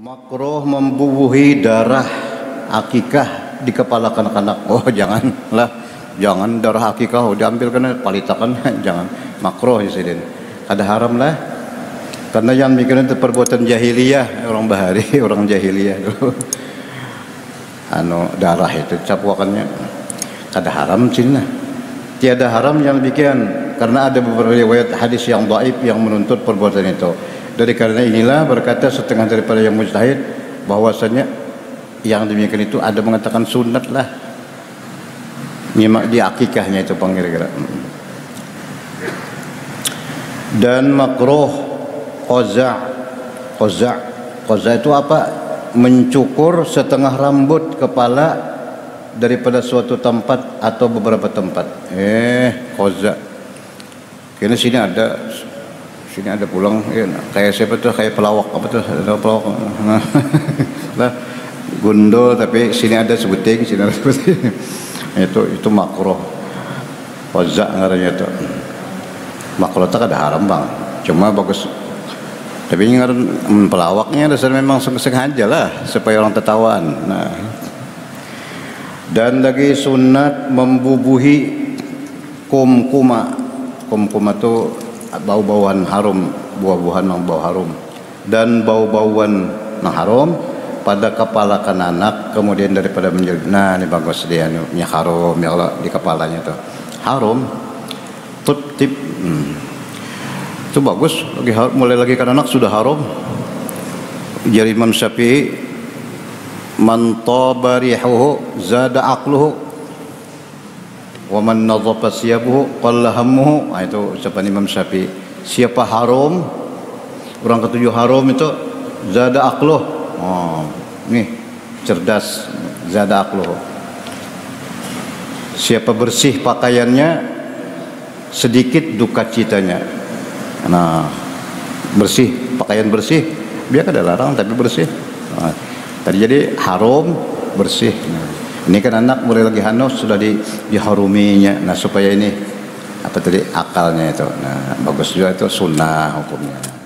Makruh membubuhi darah akikah di kepala kanak-kanak. Oh janganlah, jangan darah akikah diambil kena palitakan, jangan. Makruh ya sidin. Ada haram lah. Karena yang bikin itu perbuatan jahiliyah, orang bahari, orang jahiliyah dulu. Darah itu capuakannya. Ada haram cina. Tiada haram yang bikin, karena ada beberapa riwayat hadis yang dhaif yang menuntut perbuatan itu. Dari karena inilah berkata setengah daripada yang mujtahid bahwasanya yang demikian itu ada mengatakan sunat lah nyimak di akikahnya itu kira-kira. Dan makruh qaza itu apa? Mencukur setengah rambut kepala daripada suatu tempat atau beberapa tempat. Qaza. Kini sini ada pulang ya, kayak siapa tuh, kayak pelawak apa tuh, ada pelawak lah gundul, tapi sini ada sebuting, sini ada sebuting. itu makruh qaza ngarannya itu. Makruh tak ada haram bang, cuma bagus, tapi ngaran pelawaknya dasar memang sengaja lah supaya orang tertawaan. Nah, dan lagi sunat membubuhi kumkuma itu bau-bauan harum, buah-buahan yang bau harum, dan bau-bauan yang harum pada kepala kananak, kemudian daripada menjadi, nah ini bagus dia nya harum ya Allah di kepalanya tuh harum tip itu bagus lagi mulai lagi kananak sudah harum. Jadi Imam Syafi'i, man taba rihuhu zada aqluhu wa man nadhafa siyabuhu qalla hammuhu. Itu ucapan Imam Syafi'i. Siapa haram, orang ketujuh haram itu zada aqluh. Nih cerdas, zada aqluh. Siapa bersih pakaiannya, sedikit duka citanya. Nah, bersih, pakaian bersih, biar ada larang tapi bersih. Tadi jadi haram, bersih. Ini kan anak mulai lagi hanus sudah diharuminya. Nah supaya ini apa tadi akalnya itu. Nah bagus juga itu sunnah hukumnya.